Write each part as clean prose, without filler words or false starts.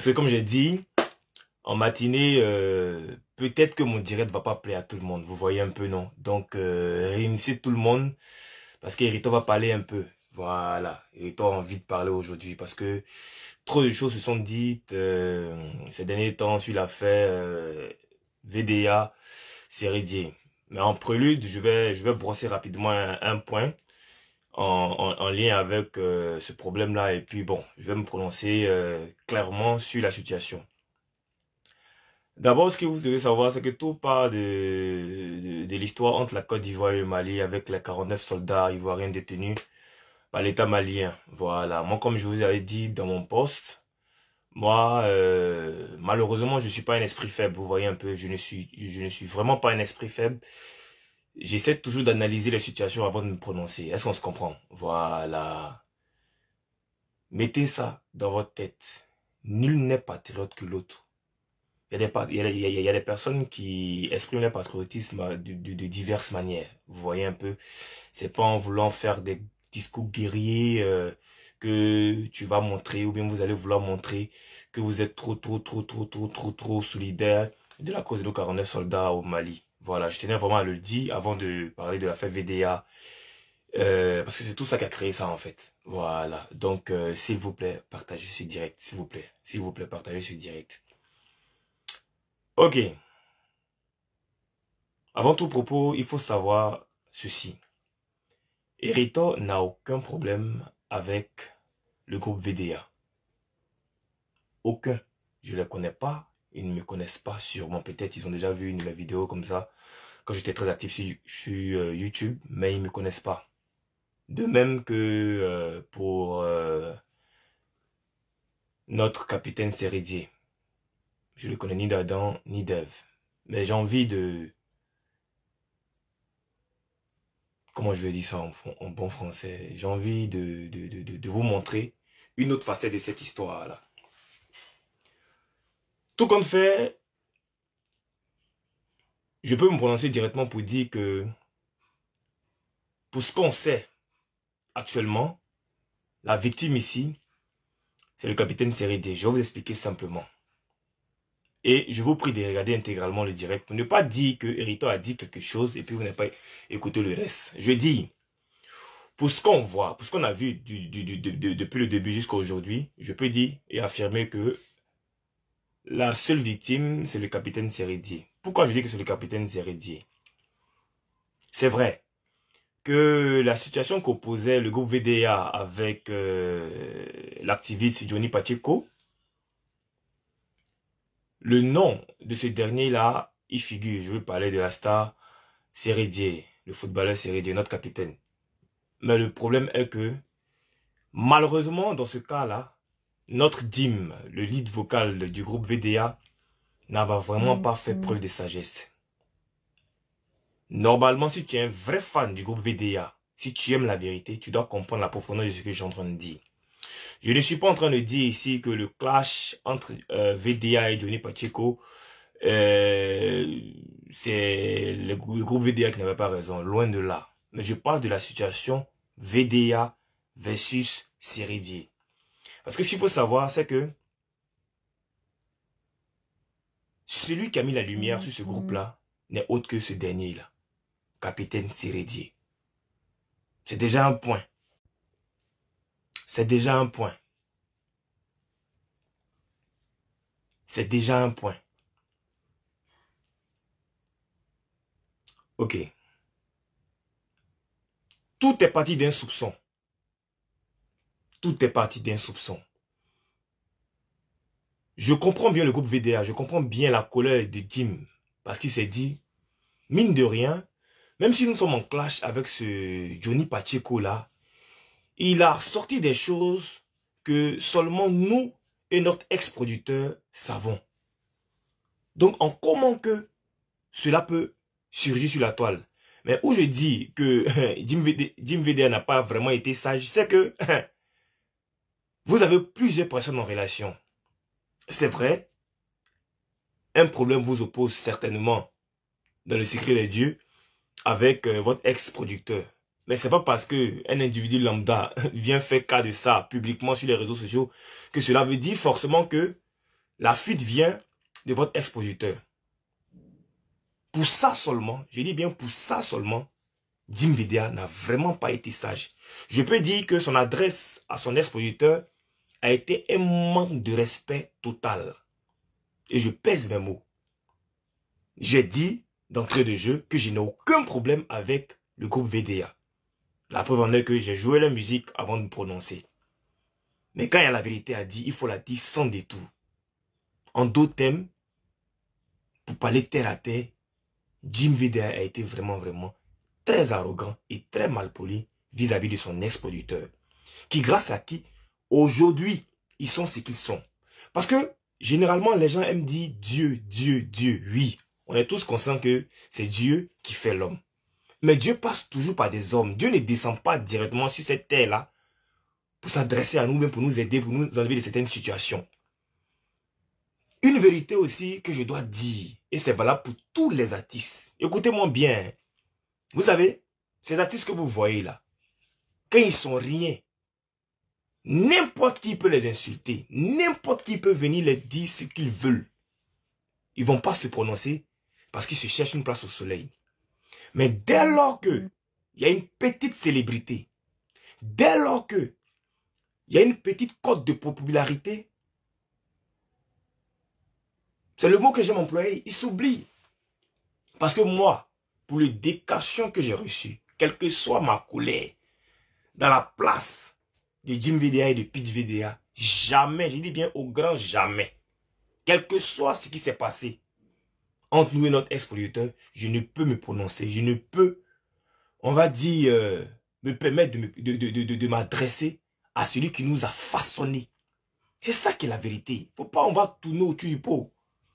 que comme j'ai dit, en matinée, peut-être que mon direct va pas plaire à tout le monde. Vous voyez un peu, non? Donc, réunissez tout le monde parce qu'Hérito va parler un peu. Voilà, Hérito a envie de parler aujourd'hui parce que trop de choses se sont dites ces derniers temps sur l'affaire VDA, Sérédier. Mais en prélude, je vais brosser rapidement un point en lien avec ce problème-là. Et puis bon, je vais me prononcer clairement sur la situation. D'abord, ce que vous devez savoir, c'est que tout part de l'histoire entre la Côte d'Ivoire et le Mali avec les 49 soldats ivoiriens détenus par l'État malien. Voilà. Moi, comme je vous avais dit dans mon post, moi, malheureusement, je suis pas un esprit faible. Vous voyez un peu, je ne suis vraiment pas un esprit faible. J'essaie toujours d'analyser les situations avant de me prononcer. Est-ce qu'on se comprend? Voilà. Mettez ça dans votre tête. Nul n'est patriote que l'autre. Il y a des personnes qui expriment leur patriotisme de diverses manières. Vous voyez un peu, c'est pas en voulant faire des discours guerriers que tu vas montrer, ou bien vous allez vouloir montrer que vous êtes trop solidaire de la cause de nos 49 soldats au Mali. Voilà, je tenais vraiment à le dire avant de parler de l'affaire VDA. Parce que c'est tout ça qui a créé ça en fait. Voilà, donc s'il vous plaît, partagez ce direct, s'il vous plaît. S'il vous plaît, partagez ce direct. Ok. Avant tout propos, il faut savoir ceci. Hérito n'a aucun problème avec le groupe VDA. Aucun. Je ne les connais pas. Ils ne me connaissent pas sûrement. Peut-être ils ont déjà vu une de mes vidéos comme ça quand j'étais très actif sur YouTube, mais ils ne me connaissent pas. De même que pour notre capitaine Sérédier. Je ne le connais ni d'Adam ni d'Ève. Mais j'ai envie de... Comment je vais dire ça en bon français? J'ai envie de vous montrer une autre facette de cette histoire-là. Tout compte fait, je peux me prononcer directement pour dire que pour ce qu'on sait actuellement, la victime ici, c'est le capitaine Sérédier. Je vais vous expliquer simplement. Et je vous prie de regarder intégralement le direct pour ne pas dire que Hérito a dit quelque chose et puis vous n'avez pas écouté le reste. Je dis, pour ce qu'on voit, pour ce qu'on a vu depuis le début jusqu'à aujourd'hui, je peux dire et affirmer que la seule victime, c'est le capitaine Sérédier. Pourquoi je dis que c'est le capitaine Sérédier? C'est vrai que la situation qu'opposait le groupe VDA avec l'activiste Johnny Pacheco, le nom de ce dernier-là, il figure. Je veux parler de la star Sérédier, le footballeur Sérédier, notre capitaine. Mais le problème est que, malheureusement, dans ce cas-là, notre Dim, le lead vocal du groupe VDA, n'a vraiment pas fait preuve de sagesse. Normalement, si tu es un vrai fan du groupe VDA, si tu aimes la vérité, tu dois comprendre la profondeur de ce que je suis en train de dire. Je ne suis pas en train de dire ici que le clash entre VDA et Johnny Pacheco, c'est le groupe VDA qui n'avait pas raison, loin de là. Mais je parle de la situation VDA versus Sérédier. Parce que ce qu'il faut savoir, c'est que celui qui a mis la lumière sur ce groupe-là n'est autre que ce dernier-là, capitaine Sérédier. C'est déjà un point. C'est déjà un point. C'est déjà un point. Ok. Tout est parti d'un soupçon. Tout est parti d'un soupçon. Je comprends bien le groupe VDA, je comprends bien la colère de Jim. Parce qu'il s'est dit, mine de rien, même si nous sommes en clash avec ce Johnny Pacheco là, il a sorti des choses que seulement nous et notre ex-producteur savons. Donc en comment que cela peut surgir sur la toile? Mais où je dis que Jim VDA n'a pas vraiment été sage, c'est que vous avez plusieurs personnes en relation. C'est vrai, un problème vous oppose certainement dans le secret des dieux avec votre ex-producteur. Mais c'est pas parce que un individu lambda vient faire cas de ça publiquement sur les réseaux sociaux que cela veut dire forcément que La fuite vient de votre ex-producteur. Pour ça seulement, je dis bien pour ça seulement, Jim VDA n'a vraiment pas été sage. Je peux dire que son adresse à son ex-producteur a été un manque de respect total. Et je pèse mes mots. J'ai dit d'entrée de jeu que je n'ai aucun problème avec le groupe VDA. La preuve en est que j'ai joué la musique avant de me prononcer. Mais quand il y a la vérité à dire, il faut la dire sans détour. En d'autres thèmes, pour parler terre à terre, Jim VDA a été vraiment très arrogant et très malpoli vis-à-vis de son ex-producteur. Qui, grâce à qui, aujourd'hui, ils sont ce qu'ils sont. Parce que, généralement, les gens aiment dire Dieu, Dieu, Dieu. Oui, on est tous conscients que c'est Dieu qui fait l'homme. Mais Dieu passe toujours par des hommes. Dieu ne descend pas directement sur cette terre-là pour s'adresser à nous, pour nous aider, pour nous enlever de certaines situations. Une vérité aussi que je dois dire, et c'est valable pour tous les artistes. Écoutez-moi bien. Vous savez, ces artistes que vous voyez là, quand ils sont rien, n'importe qui peut les insulter. N'importe qui peut venir les dire ce qu'ils veulent. Ils ne vont pas se prononcer parce qu'ils se cherchent une place au soleil. Mais dès lors que il y a une petite célébrité, dès lors que il y a une petite cote de popularité, c'est le mot que j'aime employer, ils s'oublient. Parce que moi, pour les déclarations que j'ai reçues, quelle que soit ma colère, dans la place de Jim VDA et de Pitch VDA, jamais, je dis bien au grand jamais, quel que soit ce qui s'est passé entre nous et notre ex-producteur, je ne peux me prononcer, je ne peux, on va dire, me permettre de m'adresser à celui qui nous a façonné. C'est ça qui est la vérité. Faut pas, on va tourner autour du pot.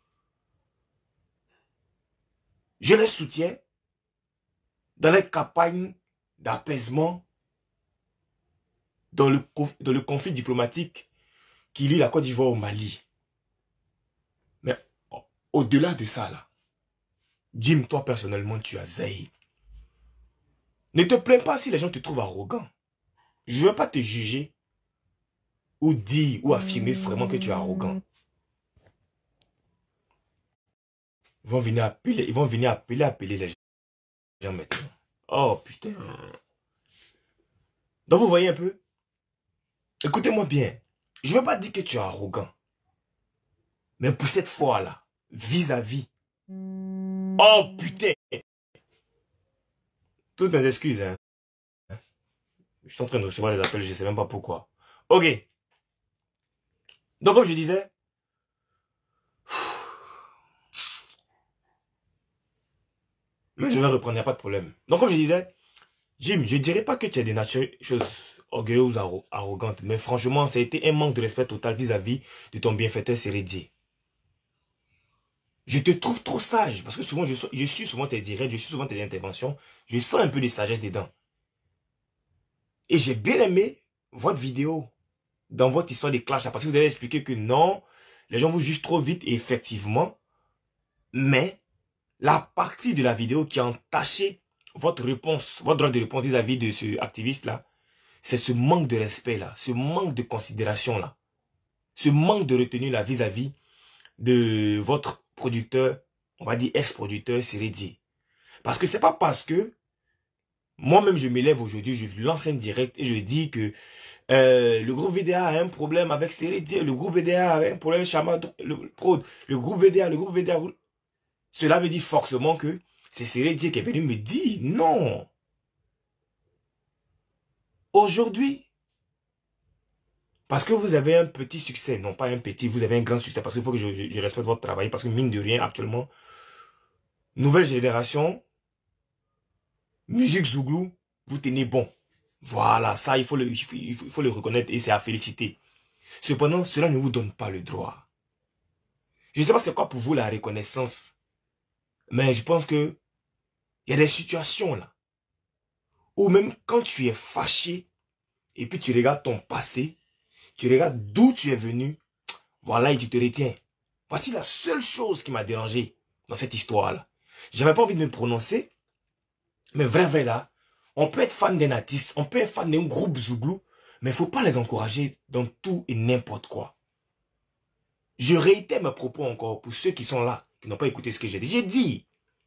Je les soutiens dans les campagnes d'apaisement, dans le conflit diplomatique qui lie la Côte d'Ivoire au Mali. Mais au-delà de ça, là, Jim, toi personnellement, tu as zaï. Ne te plains pas si les gens te trouvent arrogant. Je ne veux pas te juger ou dire ou affirmer vraiment que tu es arrogant. Ils vont venir appeler les gens maintenant. Oh putain. Donc vous voyez un peu. Écoutez-moi bien. Je ne veux pas dire que tu es arrogant. Mais pour cette fois-là, vis-à-vis. Oh putain. Toutes mes excuses. Hein. Je suis en train de recevoir des appels, je ne sais même pas pourquoi. Ok. Donc comme je disais. Je vais reprendre, il n'y a pas de problème. Donc comme je disais. Jim, je ne dirais pas que tu es des natures choses orgueilleuses ou arrogantes, mais franchement, ça a été un manque de respect total vis-à-vis de ton bienfaiteur Sérédier. Je te trouve trop sage, parce que souvent, je suis souvent tes directs, je suis souvent tes interventions, je sens un peu de sagesse dedans. Et j'ai bien aimé votre vidéo, dans votre histoire des clashs, parce que vous avez expliqué que non, les gens vous jugent trop vite, et effectivement, mais la partie de la vidéo qui a entaché votre réponse, votre droit de réponse vis-à-vis de ce activiste-là, c'est ce manque de respect-là, ce manque de considération-là, ce manque de retenue là vis-à-vis de votre producteur, on va dire ex-producteur Sérédier. Parce que c'est pas parce que moi-même je m'élève aujourd'hui, je lance un direct et je dis que le groupe VDA a un problème avec Sérédier, le groupe VDA a un problème avec le groupe VDA, cela veut dire forcément que c'est Sérédier qui est venu me dire non. Aujourd'hui, parce que vous avez un petit succès, non pas un petit, vous avez un grand succès, parce qu'il faut que je respecte votre travail, parce que mine de rien, actuellement, nouvelle génération, musique Zouglou, vous tenez bon. Voilà, ça, il faut le reconnaître et c'est à féliciter. Cependant, cela ne vous donne pas le droit. Je ne sais pas c'est quoi pour vous la reconnaissance, mais je pense que il y a des situations là, où même quand tu es fâché, et puis tu regardes ton passé, tu regardes d'où tu es venu, voilà et tu te retiens. Voici la seule chose qui m'a dérangé dans cette histoire-là. J'avais pas envie de me prononcer, mais vrai là, on peut être fan d'un artiste, on peut être fan d'un groupe Zouglou, mais il ne faut pas les encourager dans tout et n'importe quoi. Je réitère mes propos encore pour ceux qui sont là, qui n'ont pas écouté ce que j'ai dit. J'ai dit,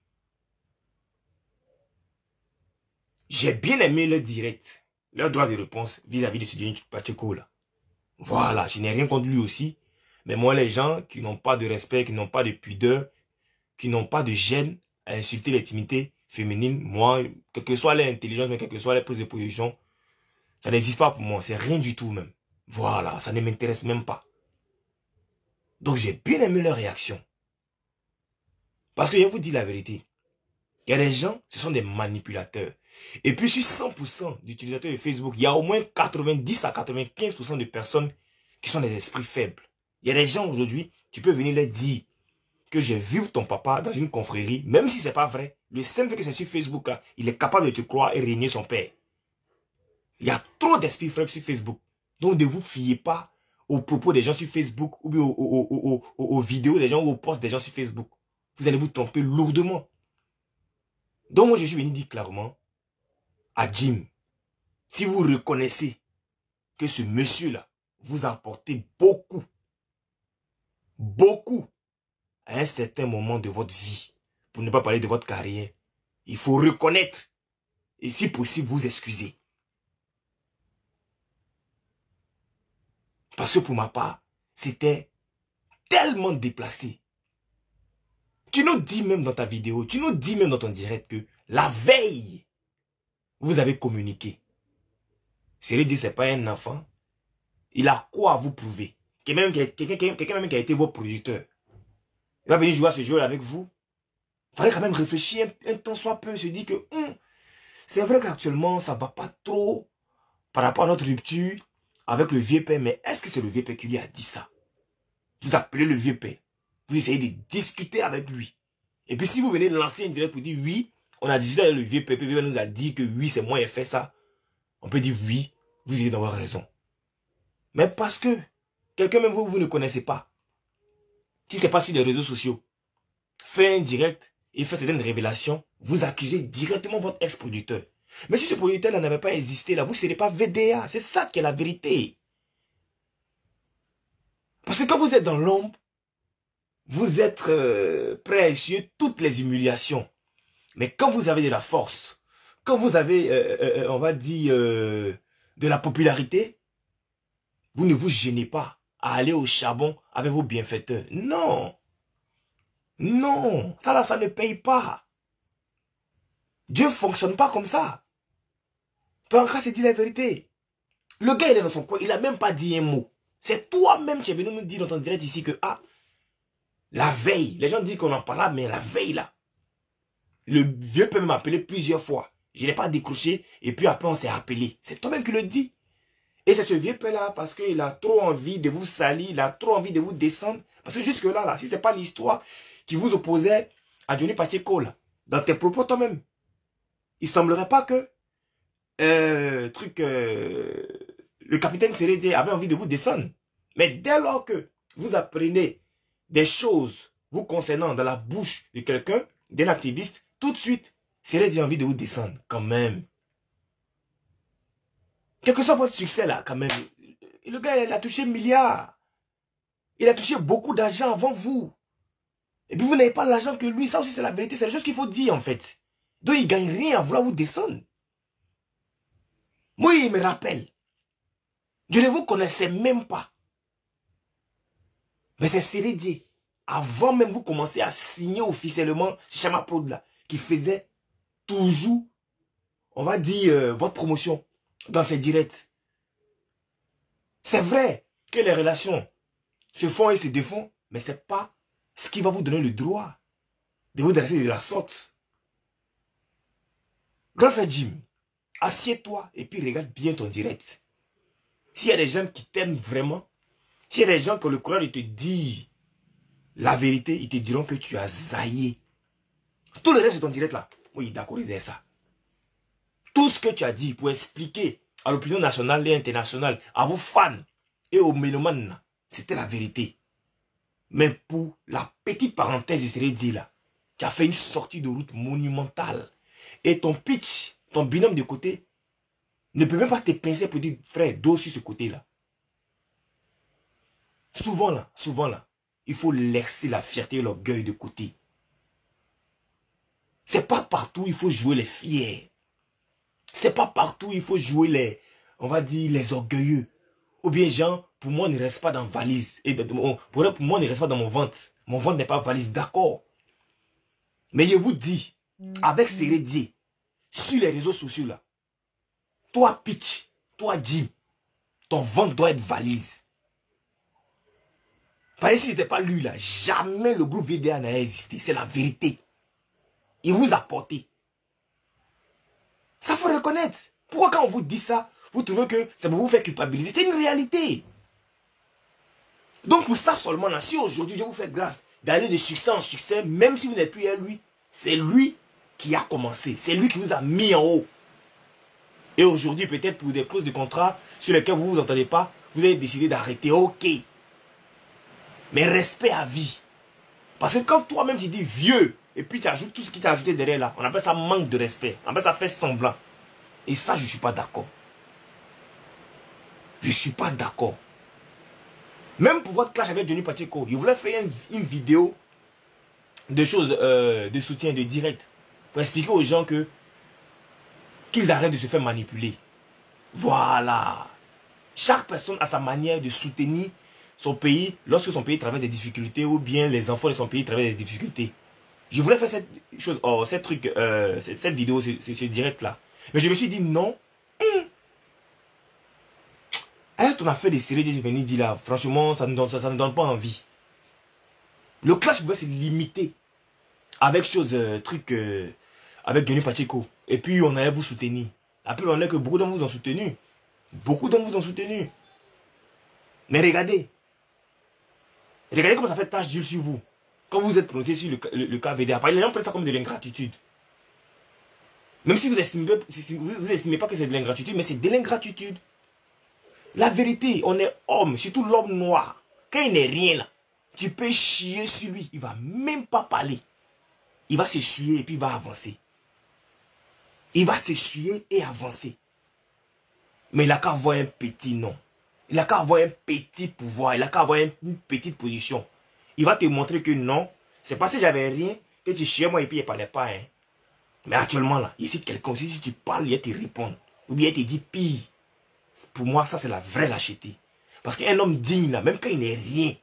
j'ai bien aimé leur direct, leur droit de réponse vis-à-vis de ce Dieu Pacheco là. Voilà, je n'ai rien contre lui aussi. Mais moi, les gens qui n'ont pas de respect, qui n'ont pas de pudeur, qui n'ont pas de gêne à insulter l'intimité féminine, moi, quelle que soit l'intelligence, mais quelle que soit les poses de position, ça n'existe pas pour moi. C'est rien du tout même. Voilà, ça ne m'intéresse même pas. Donc j'ai bien aimé leur réaction. Parce que je vous dis la vérité. Il y a des gens, ce sont des manipulateurs. Et puis sur 100% d'utilisateurs de Facebook, il y a au moins 90 à 95% de personnes qui sont des esprits faibles. Il y a des gens aujourd'hui, tu peux venir leur dire que j'ai vu ton papa dans une confrérie, même si c'est pas vrai. Le simple fait que c'est sur Facebook, là, il est capable de te croire et régner son père. Il y a trop d'esprits faibles sur Facebook. Donc ne vous fiez pas aux propos des gens sur Facebook ou bien aux vidéos des gens ou aux posts des gens sur Facebook. Vous allez vous tromper lourdement. Donc moi je suis venu dire clairement à Jim, si vous reconnaissez que ce monsieur-là vous a apporté beaucoup à un certain moment de votre vie, pour ne pas parler de votre carrière, il faut reconnaître et si possible vous excuser. Parce que pour ma part, c'était tellement déplacé. Tu nous dis même dans ta vidéo, tu nous dis même dans ton direct que la veille, vous avez communiqué. C'est dire, c'est pas un enfant. Il a quoi à vous prouver? Quelqu'un même qui a été votre producteur. Il va venir jouer à ce jeu avec vous. Il fallait quand même réfléchir un temps soit peu, se dire que c'est vrai qu'actuellement, ça ne va pas trop par rapport à notre rupture avec le vieux père. Mais est-ce que c'est le vieux père qui lui a dit ça? Vous appelez le vieux père. Vous essayez de discuter avec lui. Et puis si vous venez lancer une direct pour dire oui, on a discuté avec le vieux père, il nous a dit que oui, c'est moi qui ai fait ça. On peut dire oui, vous allez avoir raison. Mais parce que quelqu'un même vous ne connaissez pas, si ce n'est pas sur les réseaux sociaux, fait un direct et fait certaines révélations, vous accusez directement votre ex-producteur. Mais si ce producteur n'avait pas existé, là, vous ne serez pas VDA. C'est ça qui est la vérité. Parce que quand vous êtes dans l'ombre, vous êtes prêt à essuyer toutes les humiliations. Mais quand vous avez de la force, quand vous avez, on va dire, de la popularité, vous ne vous gênez pas à aller au charbon avec vos bienfaiteurs. Non. Non. Ça là, ça ne paye pas. Dieu ne fonctionne pas comme ça. Peu en cas, c'est dit la vérité. Le gars, il est dans son coin, il n'a même pas dit un mot. C'est toi-même qui es venu nous dire dans ton direct ici que, la veille, les gens disent qu'on en parle, mais la veille là, le vieux peut m'appeler plusieurs fois. Je n'ai pas décroché et puis après on s'est appelé. C'est toi-même qui le dis. Et c'est ce vieux père là parce qu'il a trop envie de vous salir, il a trop envie de vous descendre. Parce que jusque là, si ce n'est pas l'histoire qui vous opposait à Johnny Pacheco là, dans tes propos toi-même, il ne semblerait pas que le capitaine Sérédier avait envie de vous descendre. Mais dès lors que vous apprenez des choses vous concernant dans la bouche de quelqu'un, d'un activiste, tout de suite, Sérédier a envie de vous descendre quand même. Quel que soit votre succès là, quand même, le gars il a touché milliards. Il a touché beaucoup d'argent avant vous. Et puis vous n'avez pas l'argent que lui, ça aussi c'est la vérité, c'est la chose qu'il faut dire en fait. Donc il ne gagne rien à vouloir vous descendre. Moi il me rappelle, je ne vous connaissais même pas. Mais c'est Sérédier, avant même vous commencer à signer officiellement chez Chama Prod là, qui faisait toujours, on va dire, votre promotion dans ses directs. C'est vrai que les relations se font et se défont, mais ce n'est pas ce qui va vous donner le droit de vous dresser de la sorte. Grand frère Jim, assieds-toi et puis regarde bien ton direct. S'il y a des gens qui t'aiment vraiment, s'il y a des gens qui ont le courage de te dire la vérité, ils te diront que tu as zaillé. Tout le reste de ton direct là, oui, d'accord, c'est ça. Tout ce que tu as dit pour expliquer à l'opinion nationale et internationale, à vos fans et aux mélomanes, c'était la vérité. Mais pour la petite parenthèse de Sérédier là, tu as fait une sortie de route monumentale. Et ton pitch, ton binôme de côté, ne peut même pas te pincer pour dire, frère, dos sur ce côté là. Souvent là, il faut laisser la fierté et l'orgueil de côté. C'est pas partout il faut jouer les fiers. C'est pas partout il faut jouer les, on va dire, les orgueilleux. Ou bien, genre, pour moi, ne reste pas dans valise. Et pour moi, ne reste pas dans mon ventre. Mon ventre n'est pas valise, d'accord. Mais je vous dis, avec Sérédier, sur les réseaux sociaux là, toi Pitch, toi Jim, ton ventre doit être valise. Parce que si ce n'était pas lui là, jamais le groupe VDA n'a existé. C'est la vérité. Il vous a porté. Ça faut reconnaître. Pourquoi quand on vous dit ça, vous trouvez que ça va vous faire culpabiliser? C'est une réalité. Donc pour ça seulement, là, si aujourd'hui je vous fais grâce d'aller de succès en succès, même si vous n'êtes plus à lui, c'est lui qui a commencé. C'est lui qui vous a mis en haut. Et aujourd'hui, peut-être pour des clauses de contrat sur lesquelles vous ne vous entendez pas, vous avez décidé d'arrêter. Ok. Mais respect à vie. Parce que quand toi-même tu dis vieux, et puis tu ajoutes tout ce qui t'a ajouté derrière là, on appelle ça manque de respect. On appelle ça faire semblant. Et ça, je ne suis pas d'accord. Je ne suis pas d'accord. Même pour votre clash avec Johnny Pacheco, il voulait faire une vidéo de choses, de soutien, de direct, pour expliquer aux gens que qu'ils arrêtent de se faire manipuler. Voilà. Chaque personne a sa manière de soutenir son pays lorsque son pays traverse des difficultés ou bien les enfants de son pays traversent des difficultés. Je voulais faire cette chose, cette vidéo, ce direct là. Mais je me suis dit non. Est-ce qu'on a fait des séries de venir dire là, franchement, ça ne donne pas envie. Le clash pouvait se limiter avec avec Johnny Pacheco. Et puis on allait vous soutenir. Après on est que beaucoup d'entre vous ont soutenu. Beaucoup d'entre vous ont soutenu. Mais regardez. Regardez comment ça fait tache d'huile sur vous. Quand vous êtes prononcé sur le cas VDA. Les gens prennent ça comme de l'ingratitude. Même si vous estimez pas que c'est de l'ingratitude, mais c'est de l'ingratitude. La vérité, on est homme, surtout l'homme noir. Quand il n'est rien là, tu peux chier sur lui. Il ne va même pas parler. Il va s'essuyer et puis il va avancer. Il va s'essuyer et avancer. Mais il n'a qu'à avoir un petit nom. Il n'a qu'à avoir un petit pouvoir. Il n'a qu'à avoir une petite position. Il va te montrer que non, c'est parce que j'avais rien que tu chiais moi et puis il ne parlait pas. Hein. Mais actuellement là, ici quelqu'un aussi, si tu parles, il te répond. Ou bien il te dit pire. Pour moi, ça c'est la vraie lâcheté. Parce qu'un homme digne là, même quand il n'est rien,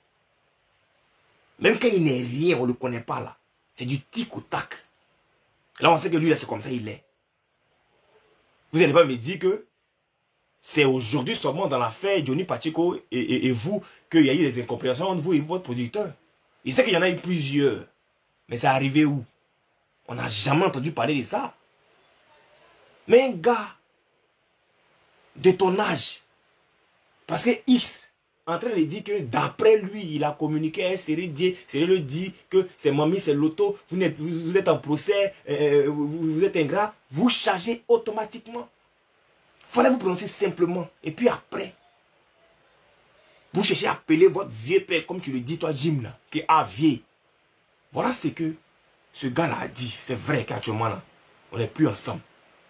on ne le connaît pas là. C'est du tic au tac. Là, on sait que lui là, c'est comme ça, il est. Vous n'allez pas me dire que c'est aujourd'hui seulement dans l'affaire Johnny Pacheco et vous qu'il y a eu des incompréhensions entre vous et votre producteur. Il sait qu'il y en a eu plusieurs. Mais c'est arrivé où? On n'a jamais entendu parler de ça. Mais un gars de ton âge, parce que X en train de dire que d'après lui, il a communiqué à Sérédier, Sérédier lui dit que c'est Mami, c'est Loto, vous êtes en procès, vous êtes ingrat, vous chargez automatiquement. Il fallait vous prononcer simplement. Et puis après, vous cherchez à appeler votre vieux père, comme tu le dis toi Jim, là, qui est vieux. Voilà ce que ce gars-là a dit. C'est vrai qu'actuellement, là, on n'est plus ensemble.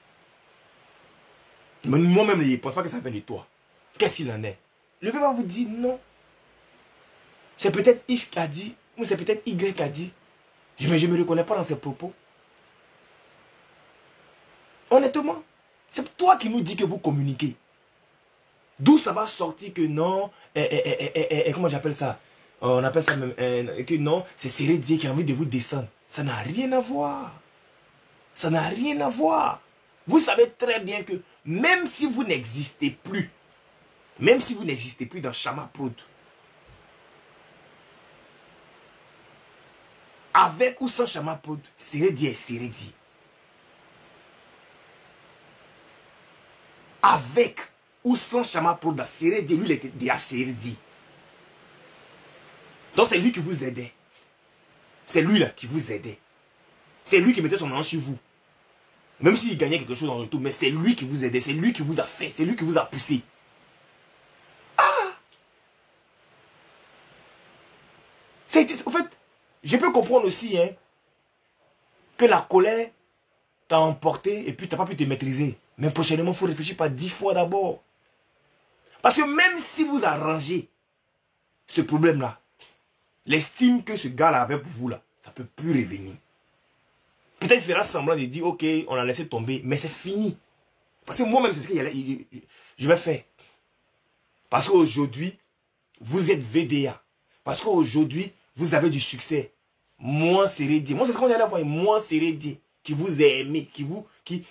Mais moi-même, je ne pense pas que ça vient de toi. Qu'est-ce qu'il en est? Le vieux va vous dire non. C'est peut-être X qui a dit, ou c'est peut-être Y qui a dit. Mais je ne me reconnais pas dans ses propos. Honnêtement, c'est toi qui nous dis que vous communiquez. D'où ça va sortir que non, comment j'appelle ça? On appelle ça même, que non, c'est Sérédier qui a envie de vous descendre. Ça n'a rien à voir. Ça n'a rien à voir. Vous savez très bien que même si vous n'existez plus, dans Chama Prod, avec ou sans Chama Prod, Sérédier est Sérédier. Avec ou sans Chama Prod, Sérédier, lui, il était déjà Sérédier. Donc c'est lui qui vous aidait. C'est lui là qui vous aidait. C'est lui qui mettait son nom sur vous. Même s'il gagnait quelque chose en retour, mais c'est lui qui vous aidait. C'est lui qui vous a fait. C'est lui qui vous a poussé. Ah! En fait, je peux comprendre aussi hein, que la colère t'a emporté et puis tu n'as pas pu te maîtriser. Mais prochainement, il faut réfléchir par 10 fois d'abord. Parce que même si vous arrangez ce problème-là, L'estime que ce gars-là avait pour vous, là, ça ne peut plus revenir. Peut-être qu'il fera semblant de dire, ok, on a laissé tomber, mais c'est fini. Parce que moi-même, c'est ce que je vais faire. Parce qu'aujourd'hui, vous êtes VDA. Parce qu'aujourd'hui, vous avez du succès. Moi, c'est Reddy. Moi, c'est ce qu'on allait voir. Moi, c'est Reddy. Qui vous a aimé, qui vous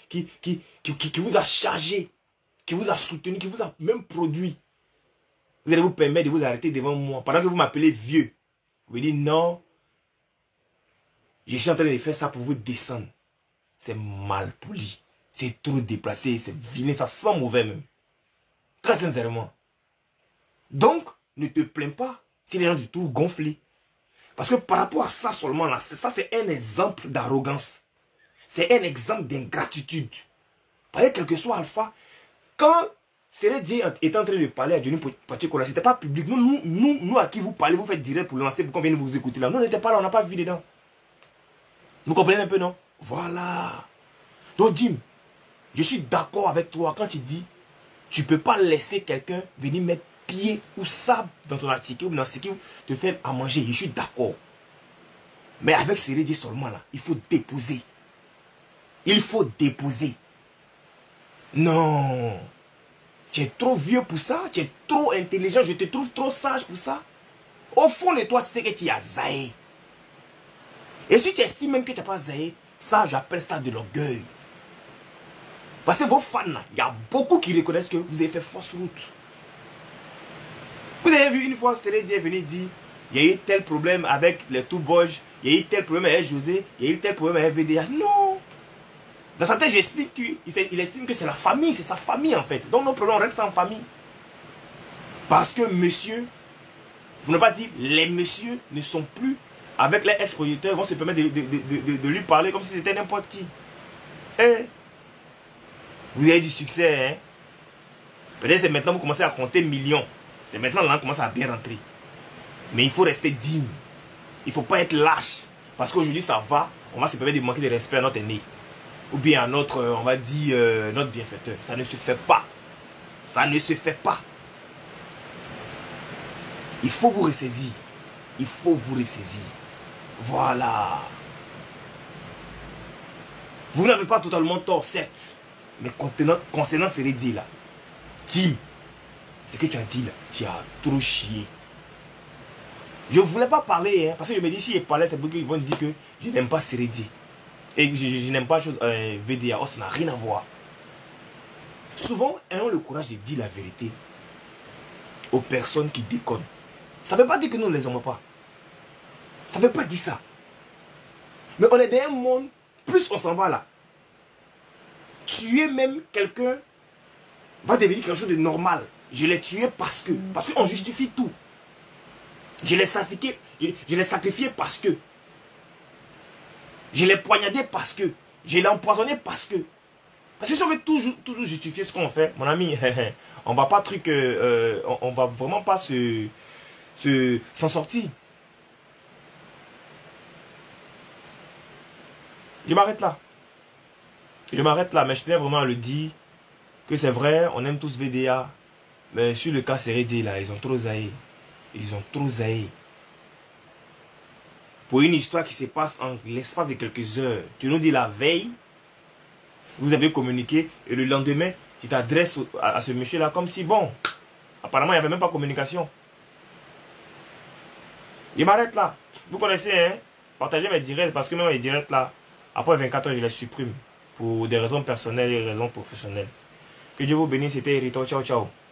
a chargé, qui vous a soutenu, qui vous a même produit. Vous allez vous permettre de vous arrêter devant moi. Pendant que vous m'appelez vieux. Vous me dites non. Je suis en train de faire ça pour vous descendre. C'est mal poli. C'est trop déplacé. C'est vilain. Ça sent mauvais même. Très sincèrement. Donc, ne te plains pas si les gens te trouvent gonflé. Parce que par rapport à ça seulement, là, ça c'est un exemple d'arrogance. C'est un exemple d'ingratitude. Parce que quel que soit Alpha, quand Seredie est en train de parler à Johnny Pacheco, ce n'était pas public. Nous à qui vous parlez, vous faites direct pour lancer, pour qu'on vienne vous écouter là. Nous, on n'était pas là, on n'a pas vu dedans. Vous comprenez un peu, non? Voilà. Donc, Jim, je suis d'accord avec toi quand tu dis, tu ne peux pas laisser quelqu'un venir mettre pied ou sable dans ton article ou dans ce qui te fait à manger. Je suis d'accord. Mais avec Seredie seulement là, il faut déposer. Il faut déposer. Non. Tu es trop vieux pour ça. Tu es trop intelligent. Je te trouve trop sage pour ça. Au fond de toi, tu sais que tu as zaï. Et si tu estimes même que tu n'as pas zaï, ça, j'appelle ça de l'orgueil. Parce que vos fans, il y a beaucoup qui reconnaissent que vous avez fait fausse route. Vous avez vu une fois, Seredie est venu dire, il y a eu tel problème avec les Two Boys, il y a eu tel problème avec José, il y a eu tel problème avec VDA. Non. Dans sa tête, j'explique qu'il estime que c'est la famille, c'est sa famille en fait. Donc nos problèmes, on règle ça en famille. Parce que monsieur, vous n'avez pas dit, les messieurs ne sont plus avec les ex-producteurs, vont se permettre de lui parler comme si c'était n'importe qui. Eh, vous avez du succès, hein. Peut-être c'est maintenant vous commencez à compter millions. C'est maintenant là on commence à bien rentrer. Mais il faut rester digne. Il ne faut pas être lâche. Parce qu'aujourd'hui ça va, on va se permettre de manquer de respect à notre aîné. Ou bien à notre, on va dire, notre bienfaiteur. Ça ne se fait pas. Ça ne se fait pas. Il faut vous ressaisir. Il faut vous ressaisir. Voilà. Vous n'avez pas totalement tort, certes. Mais concernant Seredie là, Jim, ce que tu as dit là, tu as trop chié. Je ne voulais pas parler, hein, parce que je me dis, si je parlais, c'est pour qu'ils vont dire que je n'aime pas Seredie. Et je n'aime pas VDA. Oh, ça n'a rien à voir. Souvent, ayons le courage de dire la vérité aux personnes qui déconnent. Ça ne veut pas dire que nous ne les aimons pas. Ça ne veut pas dire ça. Mais on est dans un monde, plus on s'en va là. Tuer même quelqu'un va devenir quelque chose de normal. Je l'ai tué parce qu'on justifie tout. Je l'ai sacrifié parce que. Je l'ai poignardé parce que. Je l'ai empoisonné parce que. Parce que si on veut toujours justifier ce qu'on fait, mon ami, on va pas on va vraiment pas s'en sortir. Je m'arrête là. Je m'arrête là, mais je tenais vraiment à le dire que c'est vrai, on aime tous VDA, mais sur le cas Seredie là, ils ont trop zaï. Ils ont trop zaï. Pour une histoire qui se passe en l'espace de quelques heures, tu nous dis la veille, vous avez communiqué, et le lendemain, tu t'adresses à ce monsieur-là comme si, bon, apparemment, il n'y avait même pas de communication. Je m'arrête là. Vous connaissez, hein? Partagez mes directs, parce que même les directs là, après 24 heures, je les supprime. Pour des raisons personnelles et des raisons professionnelles. Que Dieu vous bénisse, c'était Hérito. Ciao, ciao.